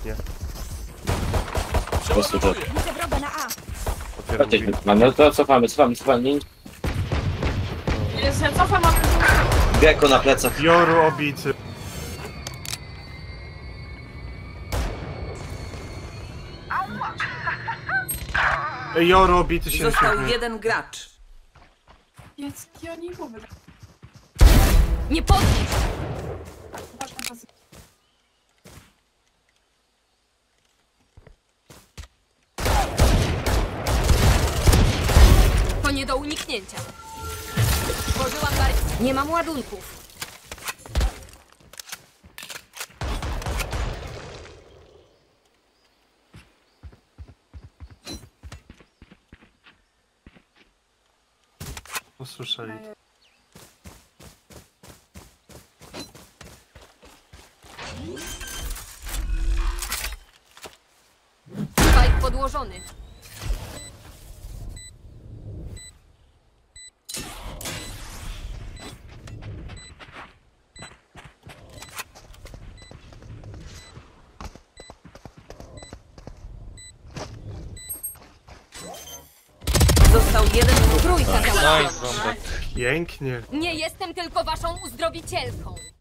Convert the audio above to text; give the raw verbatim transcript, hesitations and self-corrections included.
Nie. Po prostu to. Widzę wroga na A. Otwieram drzwi. Chodźmy. No to cofamy, cofamy, cofamy. Jest, ja cofam, mamy Gecko na plecach. Joru obity. Ej, Joru obity się Został jeden gracz. Jest, ja nie mówię. Nie podnieś! Patrz na pasy. To nie do uniknięcia. Tworzyłam bar... Nie mam ładunków. Usłyszeli. Spike podłożony. Został jeden Trójka załatwiona. Nice, bombek. Pięknie. Nie jestem tylko waszą uzdrowicielką.